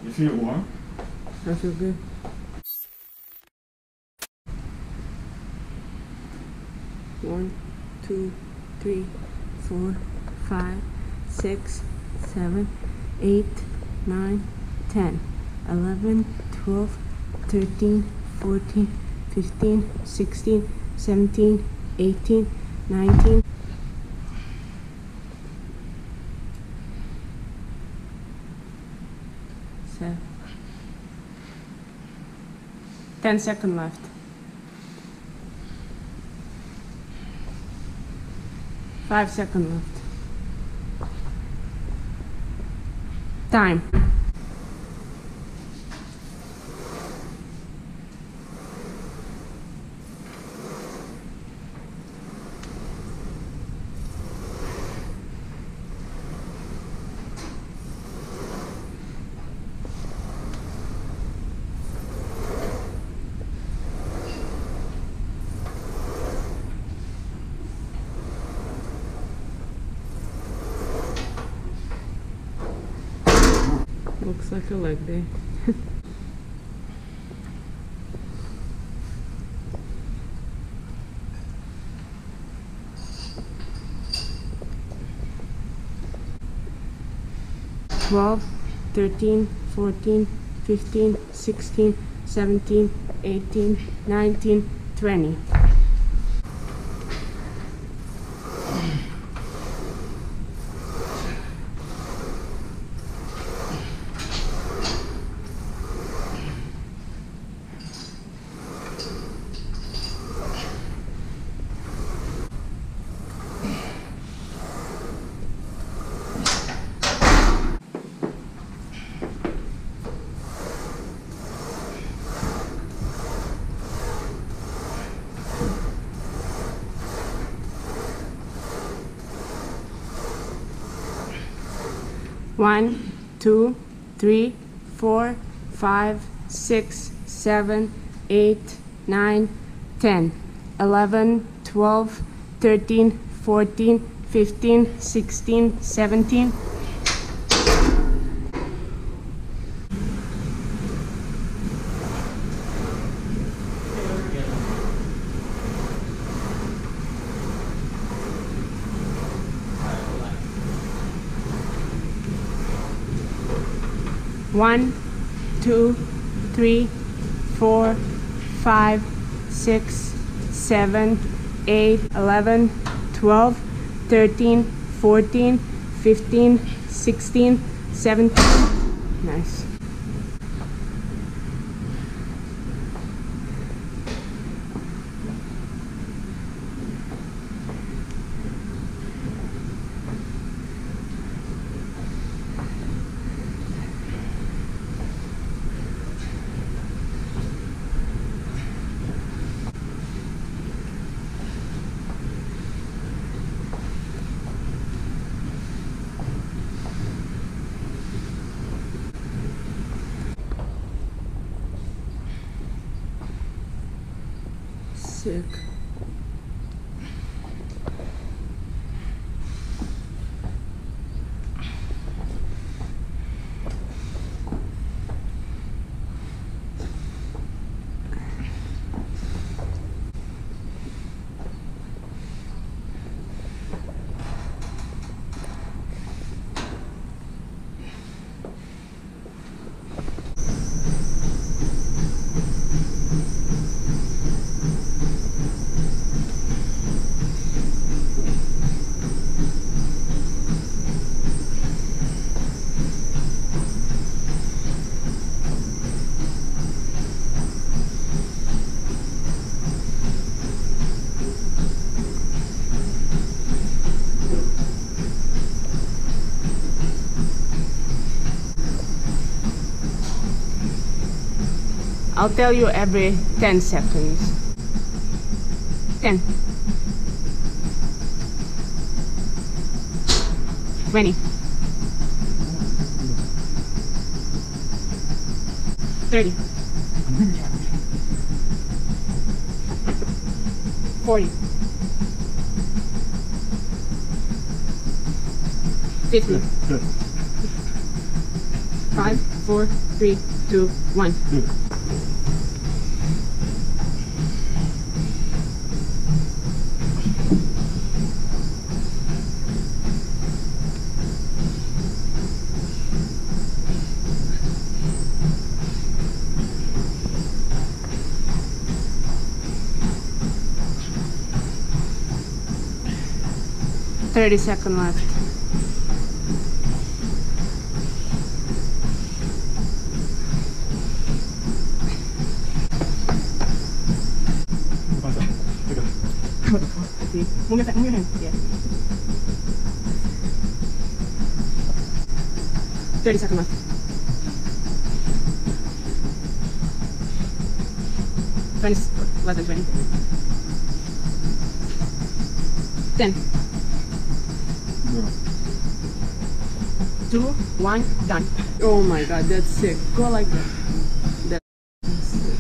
You feel warm? I feel good. One, 2, 3, 4, 5, 6, 7, 8, 9, 10, 11, 12, 13, 14, 15, 16, 17, 18, 19. So 10 seconds left. Five seconds left. Time. Looks like a leg day. Twelve, 13, 14, 15, 16, 17, 18, 19, 20. One, 2, 3, 4, 5, 6, 7, 8, 9, 10, 11, 12, 13, 14, 15, 16, 17. One, 2, 3, 4, 5, 6, 7, 8, 11, 12, 13, 14, 15, 16, 17. Nice. Sick. I'll tell you every 10 seconds. 10. 20. 30. 40. 50. 5, 4, 3, 2, 1. Thirty seconds left. See, move your hand. Yeah. 30 seconds left. Less than 20. 10. 2, 1, done. Oh my god, that's sick. Go like that. That's sick.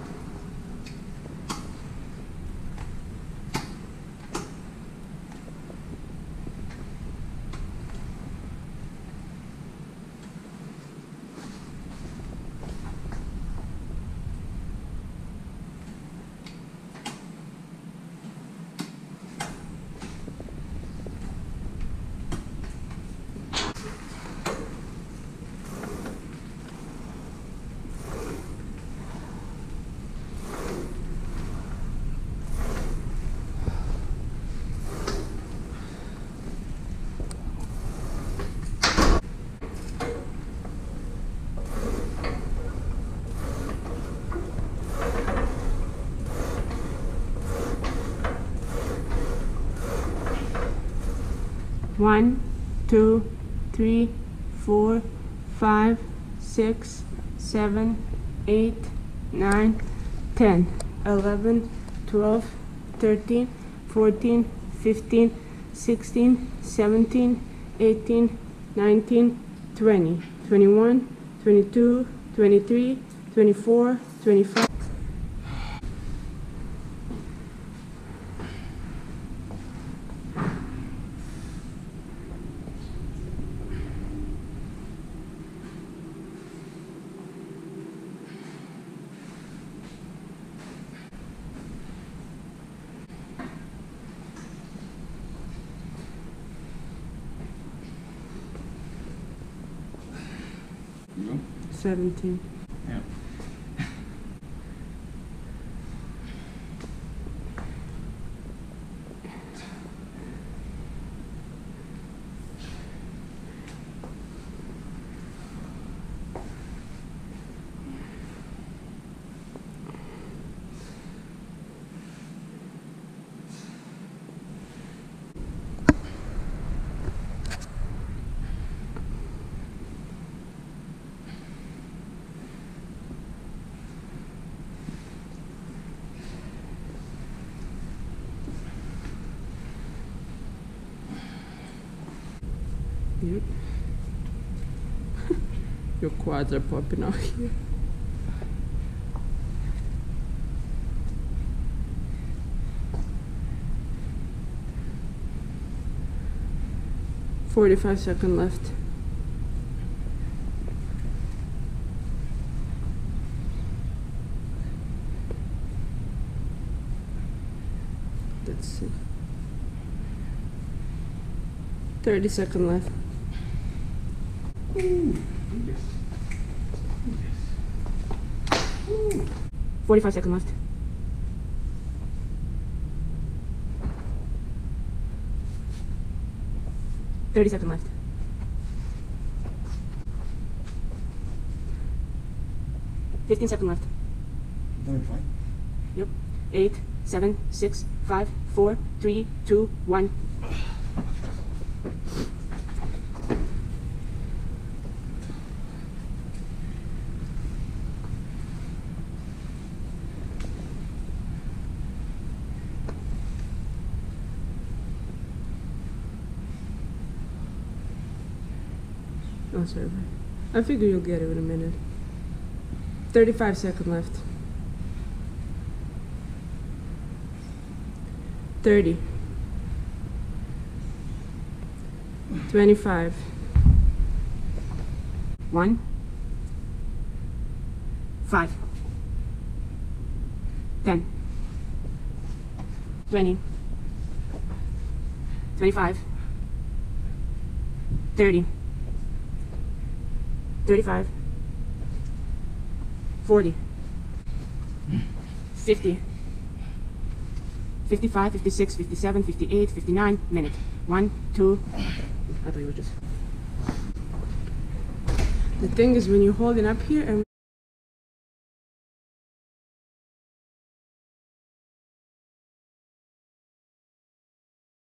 One, 2, 3, 4, 5, 6, 7, 8, 9, 10, 11, 12, 13, 14, 15, 16, 17, 18, 19, 20, 21, 22, 23, 24, 25. You? 17. Yeah. Yep. Your quads are popping out here. "45 seconds left. Let's see. 30 seconds left. Ooh, yes. Ooh. 45 seconds left. 30 seconds left. 15 seconds left. Doing fine. Yep. 8, 7, 6, 5, 4, 3, 2, 1. Oh, sorry. I figure you'll get it in a minute. 35 seconds left. 30. 25. 1, 5, 10, 20, 25, 30, 35, 40, 50, 55, 56, 57, 58, 59, minute. 1, 2, I thought you were just... The thing is when you're holding up here and